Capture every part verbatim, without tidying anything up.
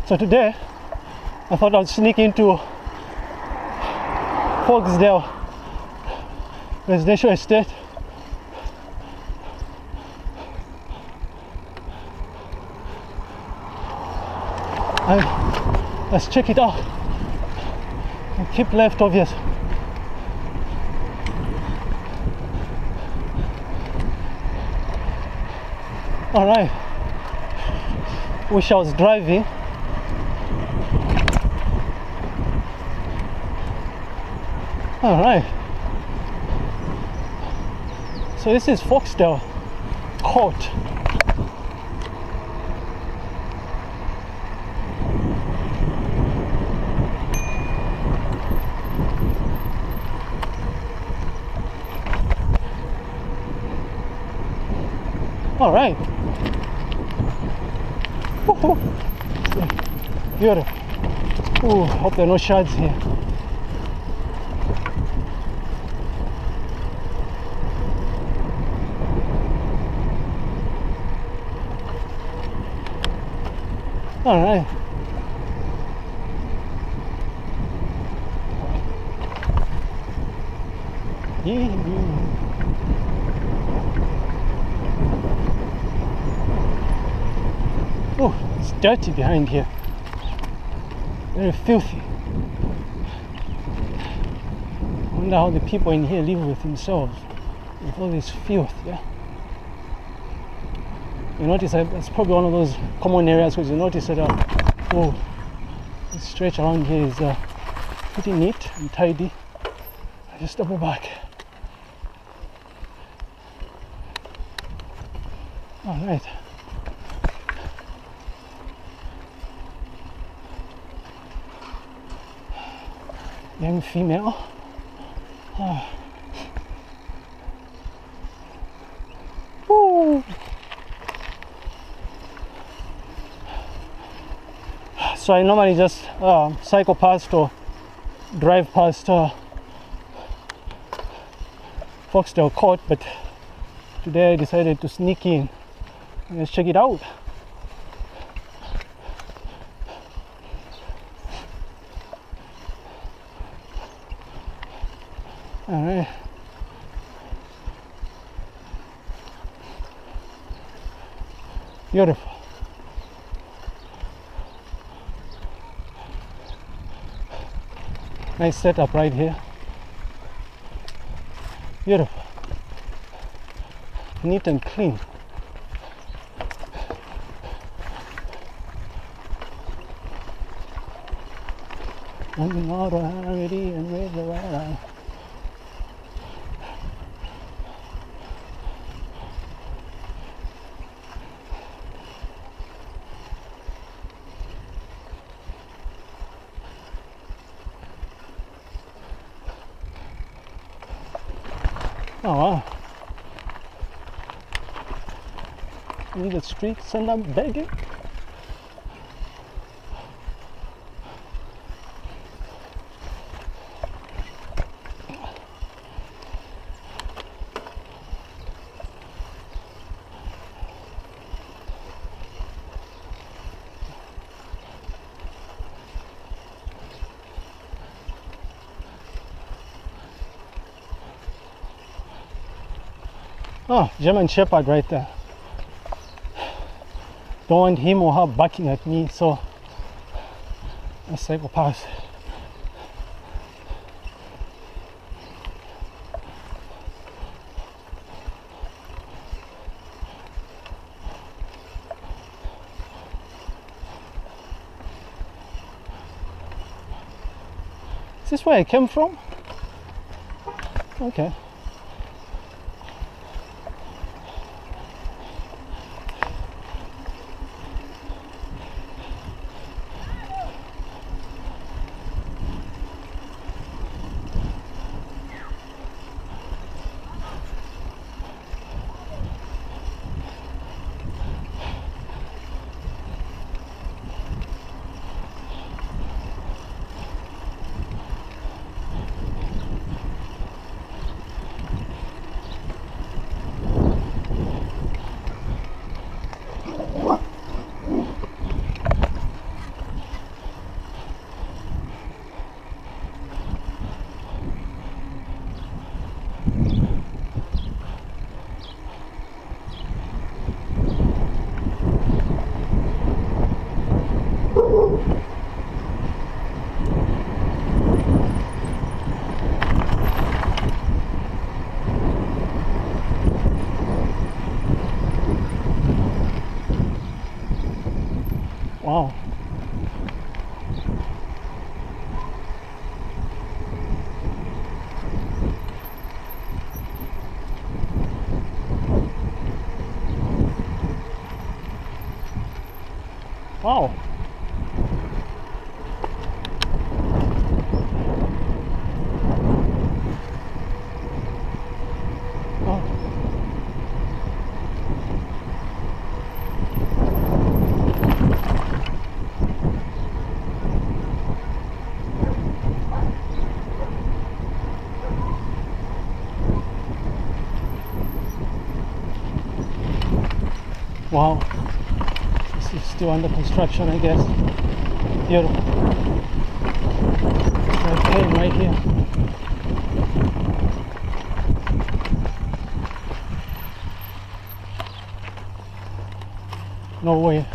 So today I thought I'd sneak into Foxdale Residential Estate. And let's check it out. And keep left obvious. All right. Wish I was driving. All right. So this is Foxdale Court. All right. Woohoo. Beautiful. Ooh, hope there are no shards here. All right. Yeah. Oh, it's dirty behind here. Very filthy. I wonder how the people in here live with themselves with all this filth, yeah? You notice that it's probably one of those common areas because you notice that uh, oh, this stretch around here is uh, pretty neat and tidy. I just double back. All right. Young female. Oh. Woo. So I normally just uh, cycle past or drive past uh, Foxdale Court, but today I decided to sneak in. Let's check it out. All right. Beautiful. Nice setup right here. Beautiful. Neat and clean. I'm not already and with the right. Oh wow. Need the streets and I'm begging. Oh, German Shepherd right there. Don't want him or her barking at me, so let's cycle past. Is this where I came from? Okay. Wow. Wow. Oh. Wow. This is still under construction, I guess. Beautiful. Okay, right here. No way.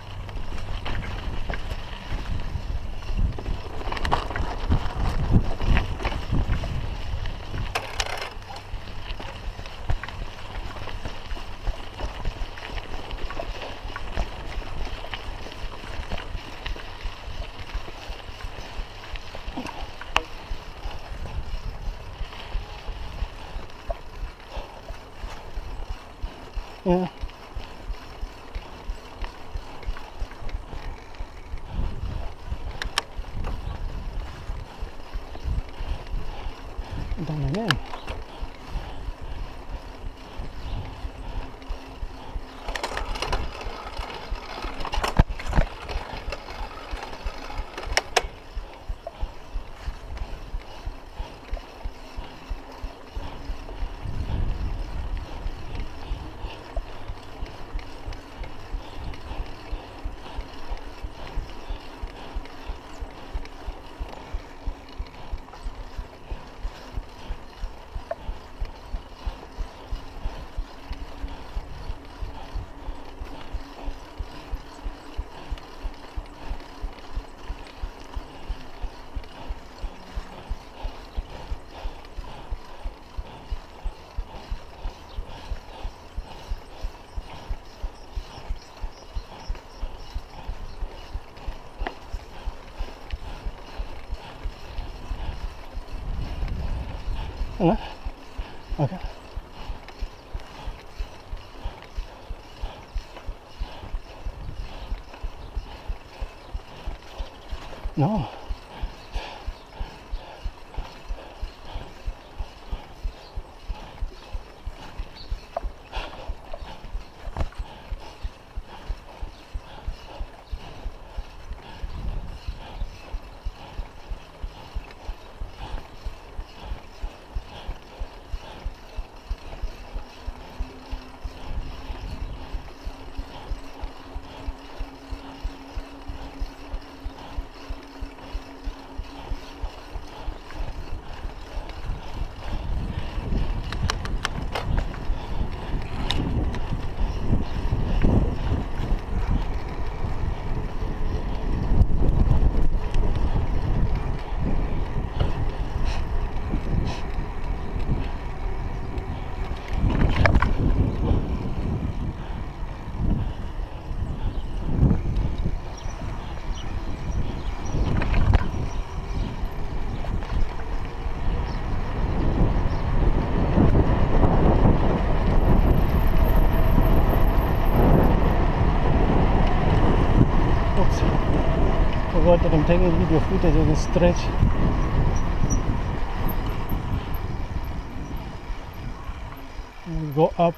Yeah. Down again. Hello? Okay. No. Forgot that I'm taking video footage of this stretch. And go up.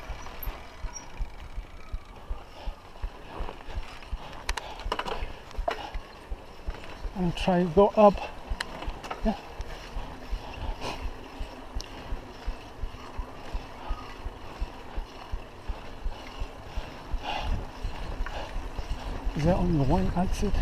And try to go up. Yeah. Is there only one exit?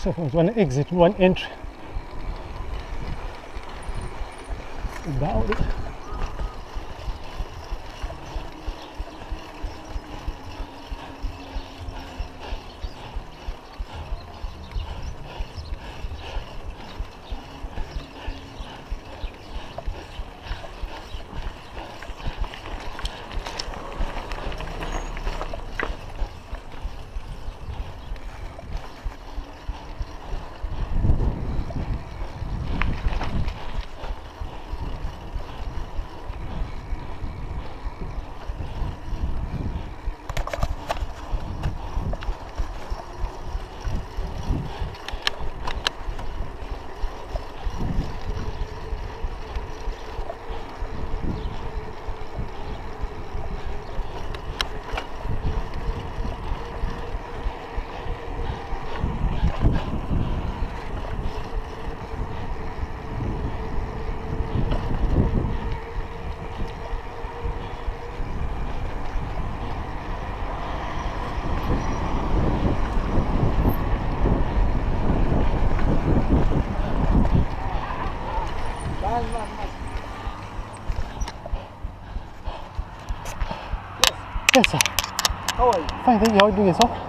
So it was one exit, one entry. About it. Yes, sir. How are you? Fine, thank you. How are you doing yourself?